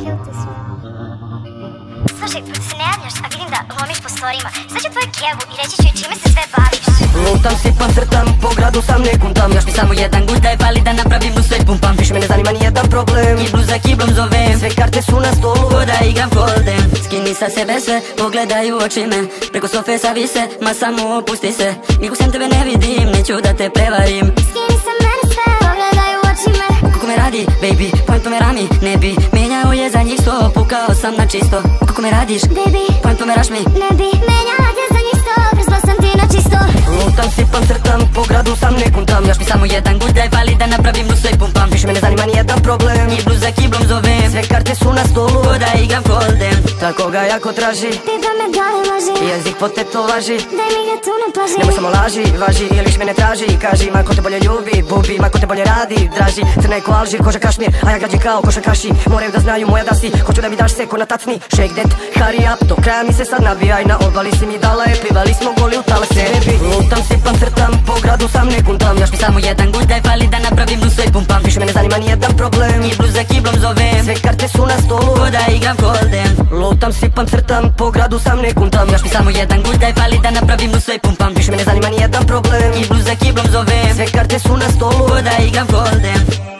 Slušaj, pošto se ne javljaš, a vidim da lomiš po storima, sad ću tvoju kevu i reći ću joj čime se sve baviš. Lutam, sipam, crtam, po gradu sam ne kuntam. Još mi samo jedan gudaj fali da napravim mu sve pumpam. Više me ne zanima nijedan problem, kiblu za kiblom zovem. Sve karte su na stolu, ko da igram hold'em. Skini sa sebe sve, pogledaj u oči me. Preko sofe savise, ma samo opusti se. Nikog sem tebe ne vidim, neću da te prevarim. Skini sa mene sve, pogledaj u oči me. Kako me radi, baby, pojem to me rami. Ne bi menjao je za njih 100, pukao sam na čisto. Kako me radiš, baby, pojem to me raš mi. ne bi menjala te za njih 100, presla sam ti na čisto. Lutam, sipam, crtam, po gradu sam ne kuntam. Još mi samo jedan gudaj fali da napravim mu sve pumpam. Više me ne zanima nijedan problem, kiblu za kiblom zovem. Sve karte su na stolu, ko da igram hold'em. Tako ga jako traži, Ti da me dale laži, jezik po tetovaži. daj mi ga tu na plaži. Nemoj samo laži, važi ili mene traži. Kaži, ma ko te bolje ljubi, bubi, ma ko te bolje radi. Draži, crna je ko Alžir, koža kašmir, a ja građi kao košarkaši. Moraju da znaju moja da si, hoću da mi daš seko na tacni. Shake that, hurry up, do kraja mi se sad nabijaj. Na obali si mi dala je, plivali smo goli u tale sebi. Lutam, sipam, crtam, po gradu sam ne kuntam. Još mi samo jedan gudaj fali da napravim mu sve pumpam. Više me ne zanima nijedan problem, kiblu za kiblom zovem. Sve karte su na stolu, ko da igram hold'em. Lutam, sipam, crtam, po gradu sam ne kuntam. Još mi samo jedan gudaj fali da napravim mu sve pumpam. Više me ne zanima nijedan problem, kiblu za kiblom zovem. Sve karte su na stolu, ko da igram hold'em.